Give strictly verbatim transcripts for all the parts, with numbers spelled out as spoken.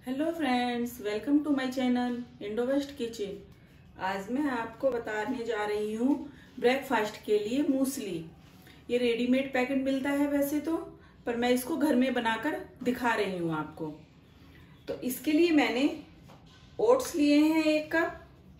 Hello friends, welcome to my channel Indo West kitchen. आज मैं आपको बताने जा रही हूँ ब्रेकफास्ट के लिए मूसली। ये रेडीमेड पैकेट मिलता है वैसे तो, पर मैं इसको घर में बनाकर दिखा रही हूँ आपको। तो इसके लिए मैंने ओट्स लिए हैं एक कप,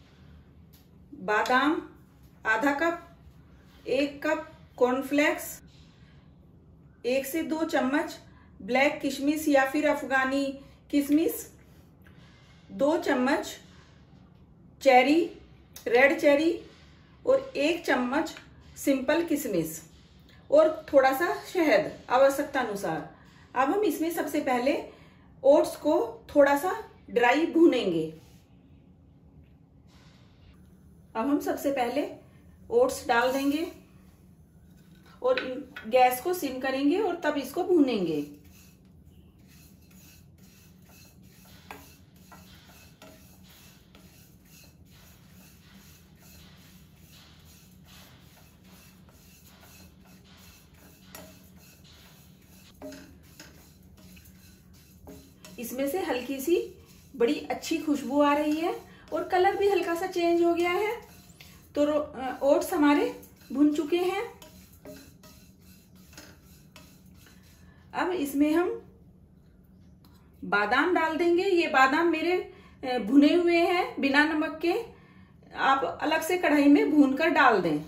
बादाम आधा कप, एक कप कॉर्नफ्लेक्स, एक से दो चम्मच ब्लैक किशमिश या फिर अफगानी किशमिश, दो चम्मच चेरी रेड चेरी और एक चम्मच सिंपल किशमिश और थोड़ा सा शहद आवश्यकता अनुसार। अब हम इसमें सबसे पहले ओट्स को थोड़ा सा ड्राई भूनेंगे। अब हम सबसे पहले ओट्स डाल देंगे और गैस को सिम करेंगे और तब इसको भूनेंगे। इसमें से हल्की सी बड़ी अच्छी खुशबू आ रही है और कलर भी हल्का सा चेंज हो गया है। तो ओट्स हमारे भुन चुके हैं। अब इसमें हम बादाम डाल देंगे। ये बादाम मेरे भुने हुए हैं बिना नमक के, आप अलग से कढ़ाई में भूनकर डाल दें।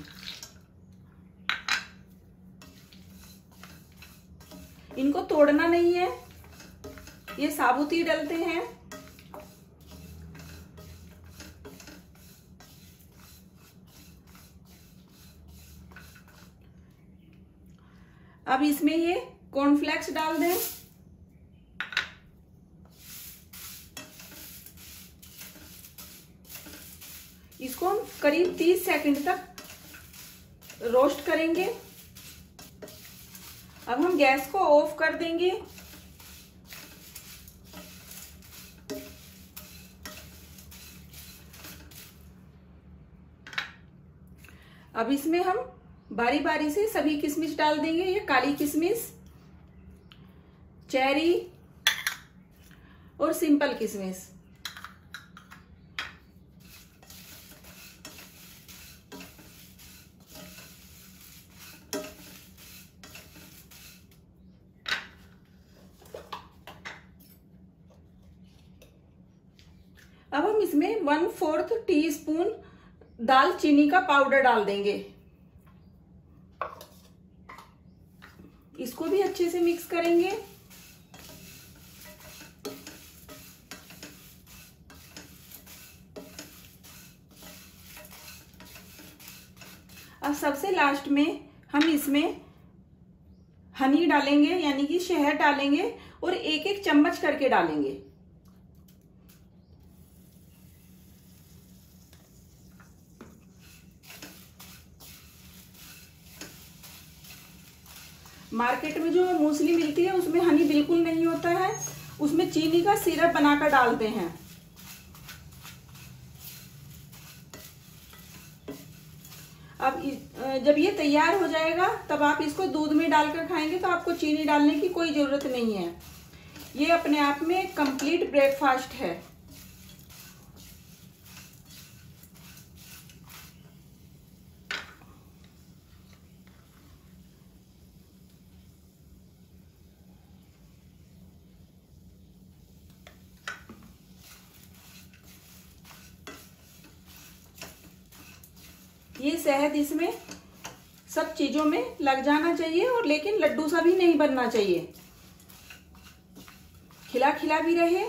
इनको तोड़ना नहीं है, ये साबुत ही डलते हैं। अब इसमें ये कॉर्नफ्लेक्स डाल दें। इसको हम करीब तीस सेकंड तक रोस्ट करेंगे। अब हम गैस को ऑफ कर देंगे। अब इसमें हम बारी बारी से सभी किशमिश डाल देंगे। ये काली किशमिश, चेरी और सिंपल किशमिश। अब हम इसमें वन फोर्थ टी स्पून दालचीनी का पाउडर डाल देंगे। इसको भी अच्छे से मिक्स करेंगे। अब सबसे लास्ट में हम इसमें हनी डालेंगे, यानी कि शहद डालेंगे और एक एक चम्मच करके डालेंगे। मार्केट में जो मूसली मिलती है उसमें हनी बिल्कुल नहीं होता है, उसमें चीनी का सिरप बनाकर डालते हैं। अब जब ये तैयार हो जाएगा तब आप इसको दूध में डालकर खाएंगे तो आपको चीनी डालने की कोई जरूरत नहीं है। ये अपने आप में कंप्लीट ब्रेकफास्ट है। ये शहद इसमें सब चीजों में लग जाना चाहिए और लेकिन लड्डू सा भी नहीं बनना चाहिए, खिला खिला भी रहे।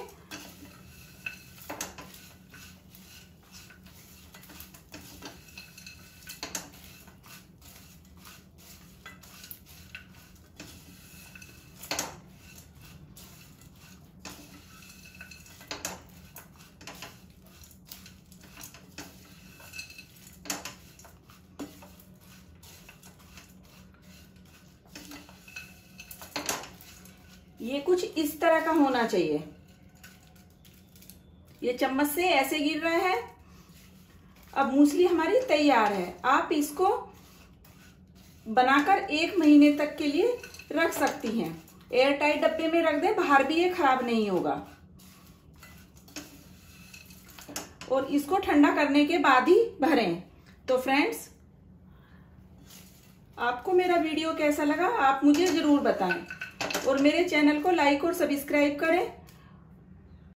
ये कुछ इस तरह का होना चाहिए। ये चम्मच से ऐसे गिर रहा है। अब मूसली हमारी तैयार है। आप इसको बनाकर एक महीने तक के लिए रख सकती हैं। एयर टाइट डब्बे में रख दें, बाहर भी ये खराब नहीं होगा। और इसको ठंडा करने के बाद ही भरें। तो फ्रेंड्स, आपको मेरा वीडियो कैसा लगा आप मुझे जरूर बताएं और मेरे चैनल को लाइक और सब्सक्राइब करें